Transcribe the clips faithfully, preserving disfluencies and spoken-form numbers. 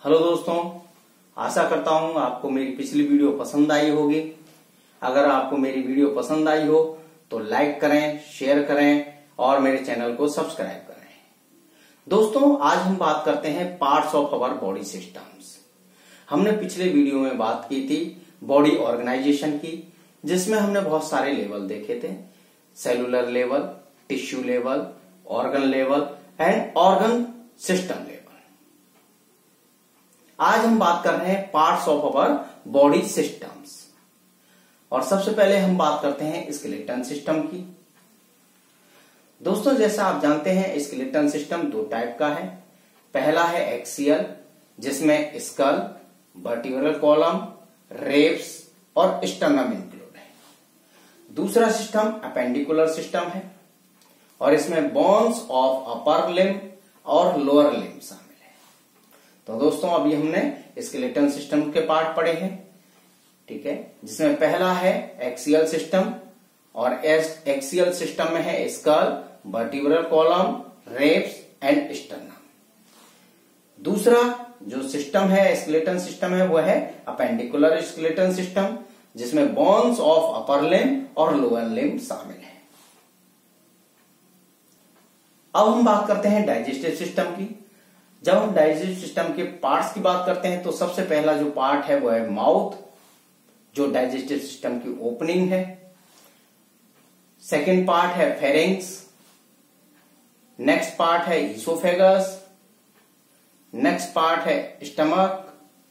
Hello दोस्तों, आशा करता हूं आपको मेरी पिछली वीडियो पसंद आई होगी। अगर आपको मेरी वीडियो पसंद आई हो तो लाइक करें, शेयर करें और मेरे चैनल को सब्सक्राइब करें। दोस्तों, आज हम बात करते हैं parts of our body systems. हमने पिछले वीडियो में बात की थी बॉडी ऑर्गेनाइजेशन की, जिसमें हमने बहुत सारे लेवल देखे थे। Cellular level, tissue level, organ level and organ system level. आज हम बात कर रहे हैं parts of our body systems. और सबसे पहले हम बात करते हैं स्केलेटन सिस्टम की। दोस्तों, जैसा आप जानते हैं स्केलेटन सिस्टम दो टाइप का है। पहला है एक्सियल, जिसमें स्कल, वर्टिब्रल कॉलम, रेब्स और स्टर्नम इंक्लूड है। दूसरा सिस्टम अपेंडिकुलर सिस्टम है और इसमें बोन्स ऑफ अपर लिम्ब और लोअर लिम्ब शामिल है। तो दोस्तों, अभी हमने स्केलेटन सिस्टम के पार्ट पढ़े हैं, ठीक है, जिसमें पहला है एक्सियल सिस्टम और एक्सियल सिस्टम में है skull, vertebral column, ribs and sternum. दूसरा जो सिस्टम है स्केलेटन सिस्टम है वो है अपेंडिकुलर स्केलेटन सिस्टम, जिसमें बोन्स ऑफ अपर लिम्ब और लोअर लिम्ब शामिल है। अब हम बात करते हैं डाइजेस्टिव सिस्टम की। जब हम डाइजेस्टिव सिस्टम के पार्ट्स की बात करते हैं तो सबसे पहला जो पार्ट है वो है माउथ, जो डाइजेस्टिव सिस्टम की ओपनिंग है। सेकेंड पार्ट है फेरिंक्स। नेक्स्ट पार्ट है ईसोफेगस। नेक्स्ट पार्ट है stomach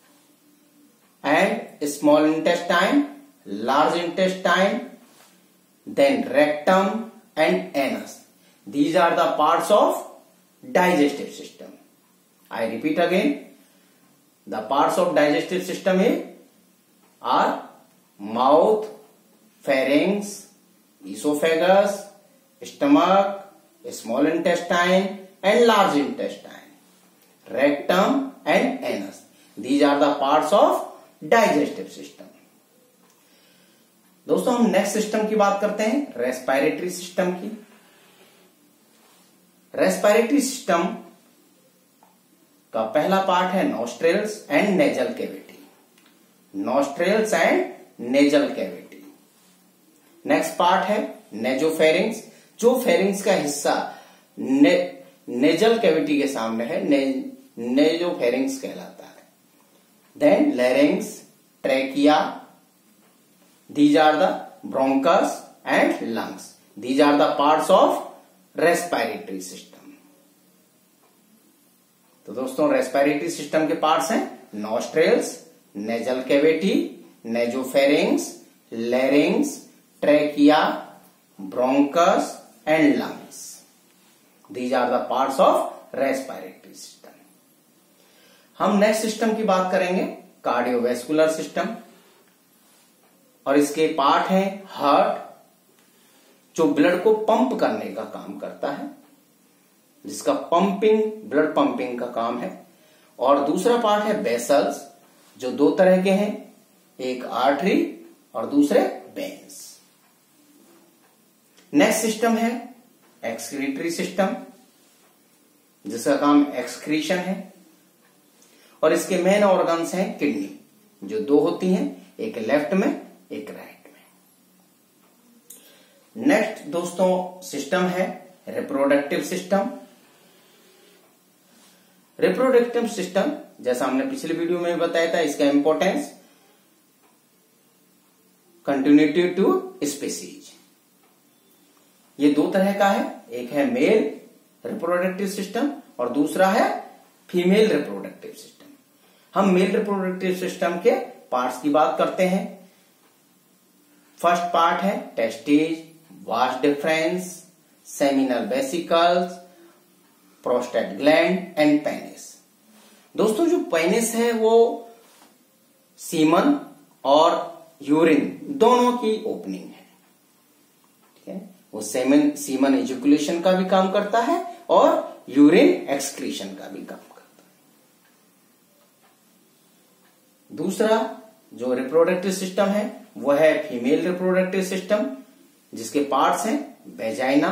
and small intestine, large intestine, then rectum and anus. These are the parts of digestive system. I repeat again. The parts of digestive system are mouth, pharynx, esophagus, stomach, small intestine and large intestine, rectum and anus. These are the parts of digestive system. दोस्तों, हम next system की बात करते हैं respiratory system की। Respiratory system का पहला part है nostrils and nasal cavity. Nostrils and nasal cavity. Next part है नेजोफेरिंक्स, जो फेरिंक्स का हिस्सा ने, नेजल कैविटी के सामने है, ने, नेजोफेरिंक्स कहलाता है। Then larynx, trachea, these are the bronchus and lungs. These are the parts of respiratory system. तो दोस्तों, रेस्पिरेटरी सिस्टम के पार्ट्स हैं nostrils, nasal cavity, nasopharynx, larynx, trachea, bronchus and lungs. These are the parts of respiratory system. हम next system की बात करेंगे cardiovascular system, और इसके पार्ट हैं हार्ट, जो ब्लड को पंप करने का काम करता है, जिसका पंपिंग, ब्लड पंपिंग का काम है। और दूसरा पार्ट है वेसल्स, जो दो तरह के हैं, एक आर्टरी और दूसरे वेन्स। नेक्स्ट सिस्टम है एक्सक्रीटरी सिस्टम, जिसका काम एक्सक्रीशन है। और इसके मेन ऑर्गन्स हैं किडनी, जो दो होती हैं, एक लेफ्ट में एक राइट। नेक्स्ट दोस्तों सिस्टम है रिप्रोडक्टिव सिस्टम। रिप्रोडक्टिव सिस्टम, जैसा हमने पिछले वीडियो में बताया था, इसका इंपॉर्टेंस कंटिन्यूटी टू स्पीसीज। ये दो तरह का है, एक है मेल रिप्रोडक्टिव सिस्टम और दूसरा है फीमेल रिप्रोडक्टिव सिस्टम। हम मेल रिप्रोडक्टिव सिस्टम के पार्ट्स की बात करते हैं। फर्स्ट पार्ट है testes, vas deferens, seminal vesicles, prostate gland and penis. दोस्तों, जो पेनिस है वो सीमन और यूरिन दोनों की ओपनिंग है, ठीक है। वो सेमन सीमन एजुकुलेशन का भी काम करता है और यूरिन एक्सक्रीशन का भी काम करता है। दूसरा जो रिप्रोडक्टिव सिस्टम है वो है फीमेल रिप्रोडक्टिव सिस्टम, जिसके पार्ट्स हैं vagina,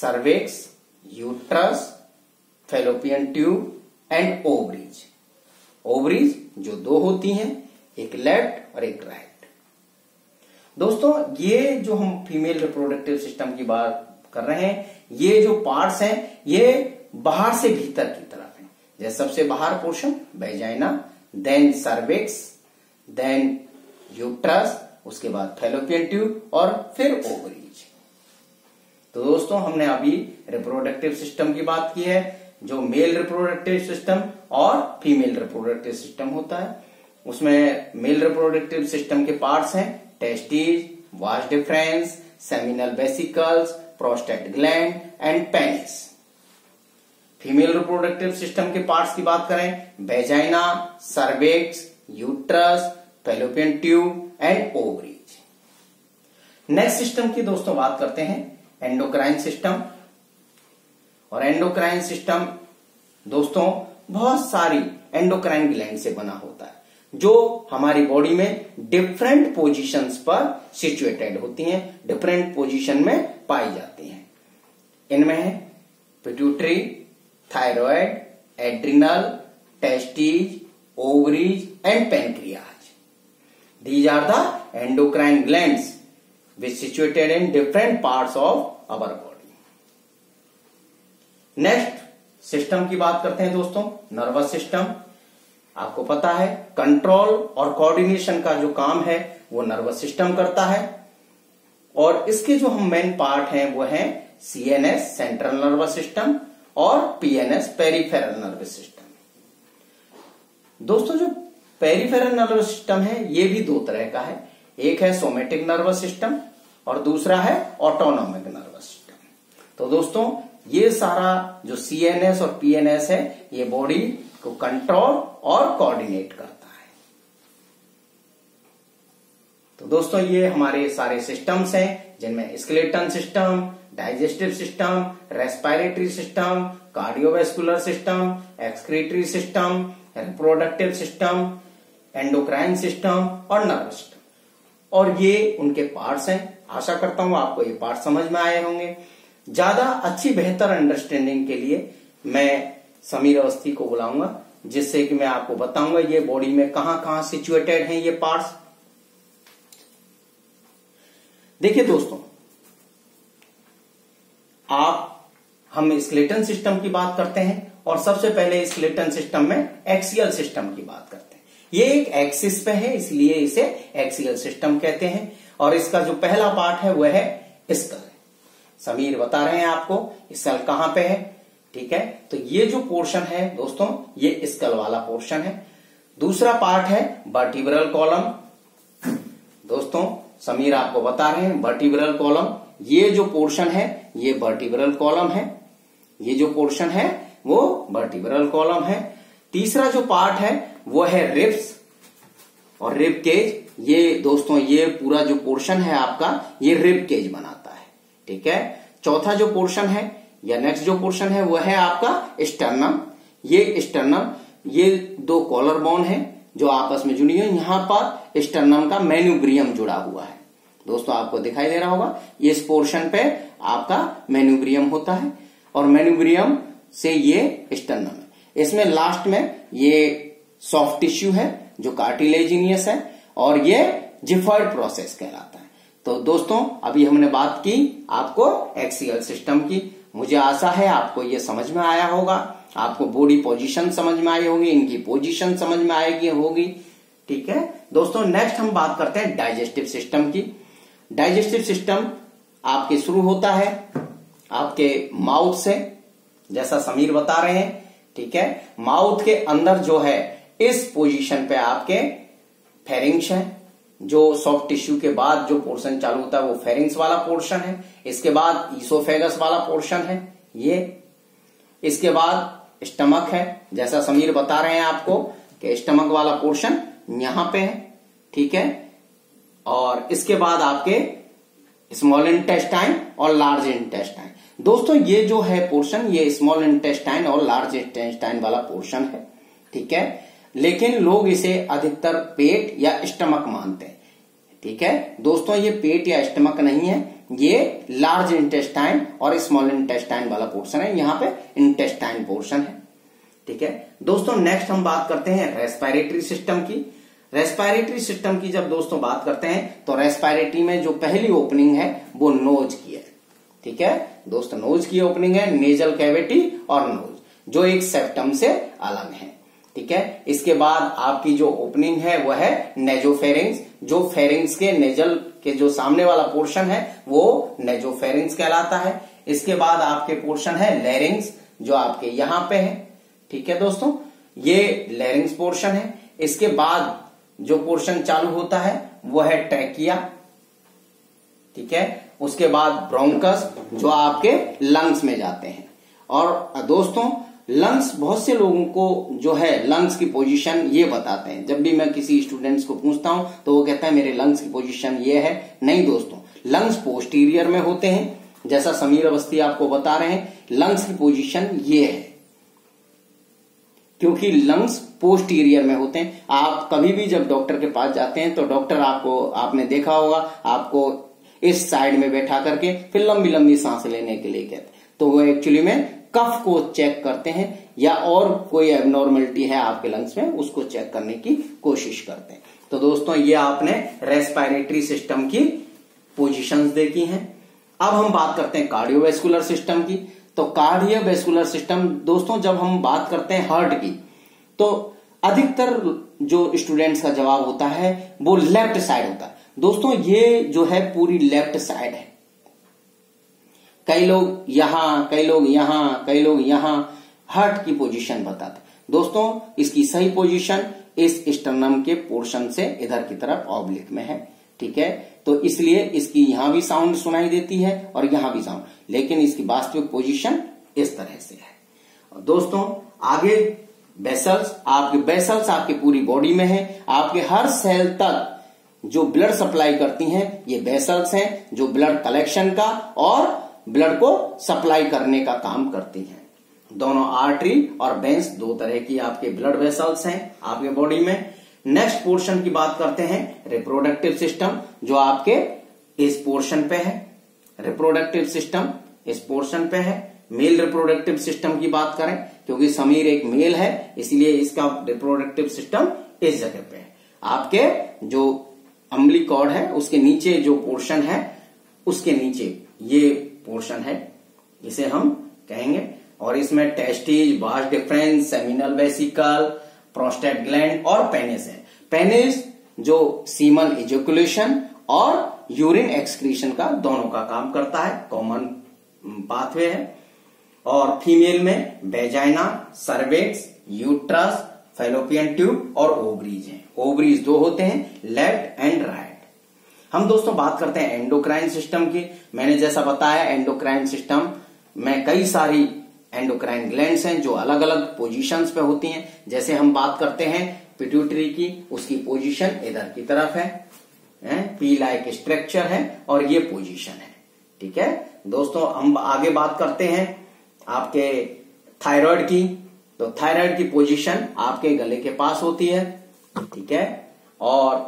cervix, uterus, fallopian tube and ovaries. Ovaries जो दो होती हैं, एक लेफ्ट और एक राइट। दोस्तों ये जो हम फीमेल रिप्रोडक्टिव सिस्टम की बात कर रहे हैं, ये जो पार्ट्स हैं ये बाहर से भीतर की तरफ है। जैसे सबसे बाहर portion vagina, then cervix, then uterus, उसके बाद फैलोपियन ट्यूब और फिर ओवरीज। तो दोस्तों हमने अभी रिप्रोडक्टिव सिस्टम की बात की है, जो मेल रिप्रोडक्टिव सिस्टम और फीमेल रिप्रोडक्टिव सिस्टम होता है। उसमें मेल रिप्रोडक्टिव सिस्टम के पार्ट्स हैं testis, vas deferens, seminal vesicles, prostate gland and penis. Female reproductive system के पार्ट्स की बात करें, vagina, cervix, uterus, fallopian tube and ovaries. Next system की दोस्तों बात करते हैं एंडोक्राइन सिस्टम। और एंडोक्राइन सिस्टम दोस्तों बहुत सारी एंडोक्राइन ग्लैंड से बना होता है, जो हमारी बॉडी में डिफरेंट पोजीशंस पर सिचुएटेड होती हैं, डिफरेंट पोजीशन में पाई जाती हैं। इनमें है pituitary, thyroid, adrenal, testis, ovaries and pancreas. These are the endocrine glands which situated in different parts of our body. Next system की बात करते हैं दोस्तों, नर्वस सिस्टम। आपको पता है कंट्रोल और कोऑर्डिनेशन का जो काम है वो नर्वस सिस्टम करता है। और इसके जो हम मेन पार्ट हैं वो है सीएनएस सेंट्रल नर्वस सिस्टम और पीएनएस पेरिफेरल नर्वस सिस्टम। दोस्तों जो पेरिफेरल नर्वस सिस्टम है ये भी दो तरह का है, एक है सोमेटिक नर्वस सिस्टम और दूसरा है ऑटोनॉमिक नर्वस सिस्टम। तो दोस्तों ये सारा जो सीएनएस और पीएनएस है ये बॉडी को कंट्रोल और कोऑर्डिनेट करता है। तो दोस्तों ये हमारे सारे सिस्टम्स हैं, जिनमें skeleton system, digestive system, respiratory system, cardiovascular system, excretory system, reproductive system, endocrine system और नर्वस सिस्टम। और ये उनके पार्ट्स हैं। आशा करता हूं आपको ये पार्ट समझ में आए होंगे। ज्यादा अच्छी बेहतर अंडरस्टैंडिंग के लिए मैं समीर अवस्थी को बुलाऊंगा, जिससे कि मैं आपको बताऊंगा ये बॉडी में कहां कहां सिचुएटेड हैं ये पार्ट्स। देखिए दोस्तों, आप हम स्केलेटन सिस्टम की बात करते हैं और सबसे पहले स्केलेटन सिस्टम में एक्सियल सिस्टम की बात करते हैं। ये एक एक्सिस पे है इसलिए इसे एक्सियल सिस्टम कहते हैं। और इसका जो पहला पार्ट है वह है स्कल। समीर बता रहे हैं आपको स्कल कहां पे है, ठीक है। तो ये जो पोर्शन है दोस्तों ये स्कल वाला पोर्शन है। दूसरा पार्ट है वर्टिब्रल कॉलम। दोस्तों समीर आपको बता रहे हैं वर्टिब्रल कॉलम, ये जो पोर्शन है ये वर्टिब्रल कॉलम है, ये जो पोर्शन है वो वर्टिब्रल कॉलम है। तीसरा जो पार्ट है वो है रिब्स और रिब केज। ये दोस्तों ये पूरा जो पोर्शन है आपका ये रिब केज बनाता है, ठीक है। चौथा जो पोर्शन है या नेक्स्ट जो पोर्शन है वो है आपका स्टर्नम। ये स्टर्नम ये दो कॉलर बोन है जो आपस में जुड़ी है। यहां पर स्टर्नम का मेन्यूब्रियम जुड़ा हुआ है। दोस्तों आपको दिखाई दे रहा होगा इस पोर्शन पे आपका मेन्यूब्रियम होता है और मेन्यूब्रियम से ये स्टर्नम है। इसमें लास्ट में ये सॉफ्ट टिश्यू है जो कार्टिलेजिनियस है और ये जिफर्ड प्रोसेस कहलाता है। तो दोस्तों अभी हमने बात की आपको एक्सियल सिस्टम की। मुझे आशा है आपको ये समझ में आया होगा, आपको बॉडी पोजीशन समझ में आई होगी, इनकी पोजीशन समझ में आएगी होगी, ठीक है। दोस्तों नेक्स्ट हम बात करते हैं डाइजेस्टिव सिस्टम की। डाइजेस्टिव सिस्टम आपके शुरू होता है आपके माउथ से, जैसा समीर बता रहे हैं, ठीक है। माउथ के अंदर जो है इस पोजीशन पे आपके फेरिंग्स है, जो सॉफ्ट टिश्यू के बाद जो पोर्शन चालू होता है वो फेरिंग्स वाला पोर्शन है। इसके बाद ईसोफेगस वाला पोर्शन है ये। इसके बाद स्टमक है, जैसा समीर बता रहे हैं आपको कि स्टमक वाला पोर्शन यहां पे है, ठीक है। और इसके बाद आपके स्मॉल इंटेस्टाइन और लार्ज इंटेस्टाइन। दोस्तों ये जो है पोर्शन ये स्मॉल इंटेस्टाइन और लार्ज इंटेस्टाइन वाला पोर्शन है, ठीक है। लेकिन लोग इसे अधिकतर पेट या स्टमक मानते हैं, ठीक है। दोस्तों ये पेट या स्टमक नहीं है, ये लार्ज इंटेस्टाइन और स्मॉल इंटेस्टाइन वाला पोर्शन है। यहाँ पे इंटेस्टाइन पोर्शन है, ठीक है दोस्तों, नेक्स्ट हम बात करते हैं रेस्पिरेटरी सिस्टम की। रेस्पिरेटरी सिस्टम की जब दोस्तों बात करते हैं तो रेस्पिरेटरी में जो पहली ओपनिंग है वो नोज की है। ठीक है दोस्तों, नोज की ओपनिंग है, नेजल कैविटी और नोज, जो एक सेप्टम से अलग है। ठीक है, इसके बाद आपकी जो ओपनिंग है वह है नेजोफेरिंग्स, जो फेरिंग्स के नेजल के जो सामने वाला पोर्शन है वो नेजोफेरिंग्स कहलाता है। इसके बाद आपके पोर्शन है लैरिंग्स, जो आपके यहां पे है। ठीक है दोस्तों, ये लैरिंग्स पोर्शन है। इसके बाद जो पोर्शन चालू होता है वो है ट्रैकिया। ठीक है, उसके बाद ब्रोंकस, जो आपके लंग्स में जाते हैं। और दोस्तों लंग्स, बहुत से लोगों को जो है लंग्स की पोजीशन ये बताते हैं। जब भी मैं किसी स्टूडेंट्स को पूछता हूं तो वो कहता है मेरे लंग्स की पोजीशन ये है। नहीं दोस्तों, लंग्स पोस्टीरियर में होते हैं, जैसा समीर अवस्थी आपको बता रहे हैं। लंग्स की पोजीशन ये है, क्योंकि लंग्स पोस्टीरियर में होते हैं। आप कभी भी जब डॉक्टर के पास जाते हैं तो डॉक्टर आपको, आपने देखा होगा, आपको इस साइड में बैठा करके फिर लंबी लंबी सांस लेने के लिए कहते हैं। तो वो एक्चुअली में कफ को चेक करते हैं या और कोई एबनॉर्मलिटी है आपके लंग्स में उसको चेक करने की कोशिश करते हैं। तो दोस्तों ये आपने रेस्पिरेटरी सिस्टम की पोजीशंस देखी हैं। अब हम बात करते हैं कार्डियोवैस्कुलर सिस्टम की। तो कार्डियोवैस्कुलर सिस्टम दोस्तों, जब हम बात करते हैं हार्ट की तो अधिकतर जो स्टूडेंट्स का जवाब होता है वो लेफ्ट साइड होता है। दोस्तों ये जो है पूरी लेफ्ट साइड है। कई लोग यहां, कई लोग यहां, कई लोग यहां हार्ट की पोजीशन बताते हैं। दोस्तों इसकी सही पोजीशन इस स्टर्नम के पोर्शन से इधर की तरफ ऑब्लिक में है। ठीक है, तो इसलिए इसकी यहां भी साउंड सुनाई देती है और यहां भी साउंड, लेकिन इसकी वास्तविक पोजीशन इस तरह से है। और दोस्तों आगे वेसल्स, आपके वेसल्स आपकी पूरी बॉडी में है। आपके हर सेल तक जो ब्लड सप्लाई करती हैं ये वेसल्स हैं, जो ब्लड कलेक्शन का और ब्लड को सप्लाई करने का काम करती हैं। दोनों आर्टरी और वेन्स दो तरह की आपके ब्लड वेसल्स हैं आपके बॉडी में। नेक्स्ट पोर्शन की बात करते हैं रिप्रोडक्टिव सिस्टम, जो आपके इस पोर्शन पे है। रिप्रोडक्टिव सिस्टम इस पोर्शन पे है। मेल रिप्रोडक्टिव सिस्टम की बात करें, क्योंकि समीर एक मेल है इसलिए इसका रिप्रोडक्टिव सिस्टम इस जगह पे है। आपके जो अम्बिलिक कॉर्ड है उसके नीचे जो पोर्शन है उसके नीचे ये पोर्शन है, इसे हम कहेंगे। और इसमें testes, vas deferens, seminal vesicle, prostate gland और पेनिस है। पेनिस जो सीमन इजैकुलेशन और यूरिन एक्सक्रीशन का दोनों का काम करता है, कॉमन पाथवे है। और फीमेल में vagina, cervix, uterus, fallopian tube और ओवरीज हैं। ओवरीज दो होते हैं, लेफ्ट एंड राइट। हम दोस्तों बात करते हैं एंडोक्राइन सिस्टम की। मैंने जैसा बताया एंडोक्राइन सिस्टम में कई सारी एंडोक्राइन ग्लैंड्स हैं जो अलग अलग पोजीशंस पे होती हैं। जैसे हम बात करते हैं पिट्यूटरी की, उसकी पोजीशन इधर की तरफ है, पी लाइक स्ट्रक्चर है और ये पोजीशन है। ठीक है दोस्तों, हम आगे बात करते हैं आपके थायराइड की। तो थायराइड की पोजीशन आपके गले के पास होती है। ठीक है, और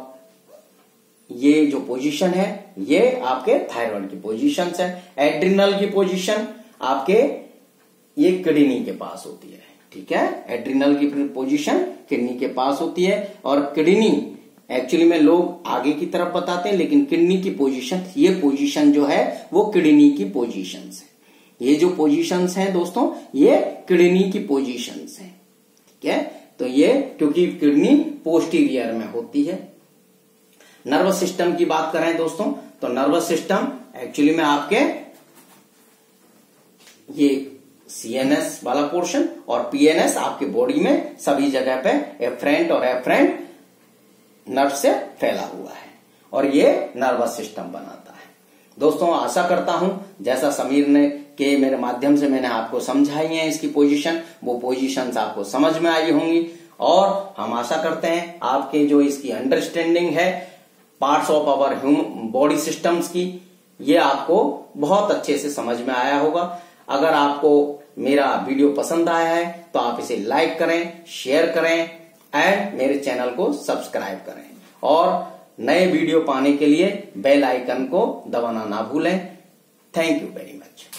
ये जो पोजीशन है ये आपके थायराइड की पोजीशन है। एड्रिनल की पोजीशन आपके ये किडनी के पास होती है। ठीक है, एड्रिनल की पोजीशन किडनी के पास होती है। और किडनी एक्चुअली में लोग आगे की तरफ बताते हैं, लेकिन किडनी की पोजीशन, ये पोजीशन जो है वो किडनी की पोजीशन है। ये जो पोजीशंस हैं दोस्तों ये किडनी की पोजीशंस हैं। ठीक है, तो ये क्योंकि किडनी पोस्टीरियर में होती है। नर्वस सिस्टम की बात करें दोस्तों तो नर्वस सिस्टम एक्चुअली में आपके ये सीएनएस वाला पोर्शन और पीएनएस आपके बॉडी में सभी जगह पे एफरेंट और एफरेंट नर्व से फैला हुआ है और ये नर्वस सिस्टम बनाता है। दोस्तों आशा करता हूं जैसा समीर ने के मेरे माध्यम से मैंने आपको समझाई है इसकी पोजीशन, वो पोजीशंस आपको समझ में आई होंगी। और हम आशा करते हैं आपके जो इसकी अंडरस्टैंडिंग है parts of our human body systems की, ये आपको बहुत अच्छे से समझ में आया होगा। अगर आपको मेरा वीडियो पसंद आया है तो आप इसे लाइक करें, शेयर करें एंड मेरे चैनल को सब्सक्राइब करें और नए वीडियो पाने के लिए बेल आइकन को दबाना ना भूलें। Thank you very much.